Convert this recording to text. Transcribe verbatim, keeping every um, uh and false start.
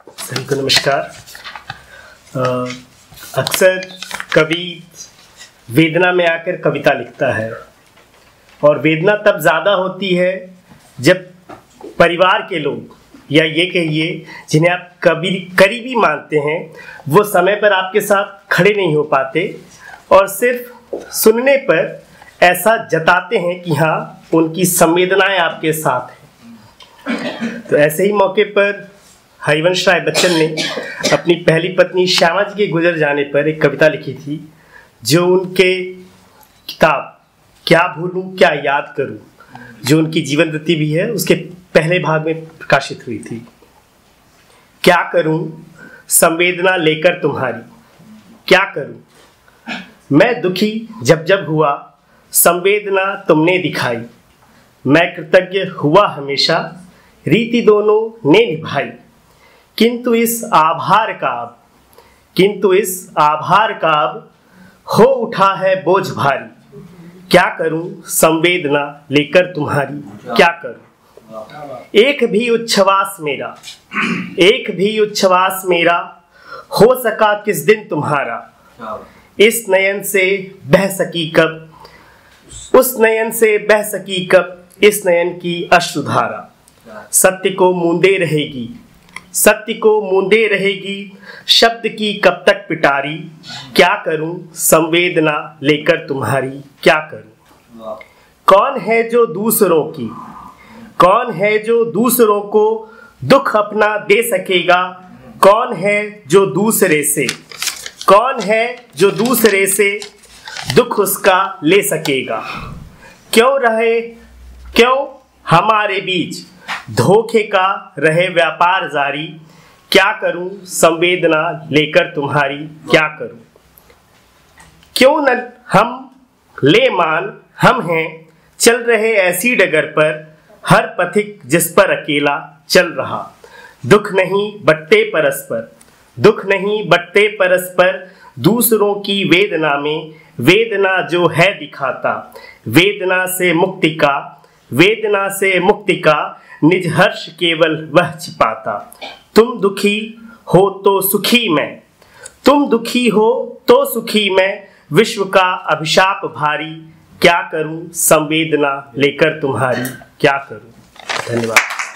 सभी को नमस्कार। अक्सर कवि वेदना में आकर कविता लिखता है और वेदना तब ज़्यादा होती है जब परिवार के लोग या ये कहिए जिन्हें आप कभी करीबी मानते हैं वो समय पर आपके साथ खड़े नहीं हो पाते और सिर्फ सुनने पर ऐसा जताते हैं कि हाँ उनकी संवेदनाएं आपके साथ हैं। तो ऐसे ही मौके पर हरिवंश राय बच्चन ने अपनी पहली पत्नी श्यामा जी के गुजर जाने पर एक कविता लिखी थी जो उनके किताब क्या भूलूं क्या याद करूं, जो उनकी जीवन वृत्ति भी है, उसके पहले भाग में प्रकाशित हुई थी। क्या करूं संवेदना लेकर तुम्हारी, क्या करूं मैं दुखी जब जब हुआ, संवेदना तुमने दिखाई, मैं कृतज्ञ हुआ हमेशा, रीति दोनों ने निभाई, किंतु इस आभार का अब किंतु इस आभार का अब हो उठा है बोझ भारी, क्या करूं संवेदना लेकर तुम्हारी, क्या करूं एक भी उच्छ्वास मेरा एक भी उच्छ्वास मेरा हो सका किस दिन तुम्हारा, इस नयन से बह सकी कब उस नयन से बह सकी कब इस नयन की अश्रुधारा, सत्य को मूंदे रहेगी सत्य को मूंदे रहेगी शब्द की कब तक पिटारी, क्या करूं संवेदना लेकर तुम्हारी, क्या करूं कौन है जो दूसरों की कौन है जो दूसरों को दुख अपना दे सकेगा, कौन है जो दूसरे से कौन है जो दूसरे से दुख उसका ले सकेगा, क्यों रहे क्यों हमारे बीच धोखे का रहे व्यापार जारी, क्या करूं संवेदना लेकर तुम्हारी, क्या करूं क्यों न हम ले मान हम हैं चल रहे ऐसी डगर पर, हर पथिक जिस पर अकेला चल रहा, दुख नहीं बटते परस्पर दुख नहीं बटते परस्पर दूसरों की वेदना में, वेदना जो है दिखाता, वेदना से मुक्ति का वेदना से मुक्ति का निज हर्ष केवल वह छिपाता, तुम दुखी हो तो सुखी मैं तुम दुखी हो तो सुखी मैं, विश्व का अभिशाप भारी, क्या करूं संवेदना लेकर तुम्हारी, क्या करूं। धन्यवाद।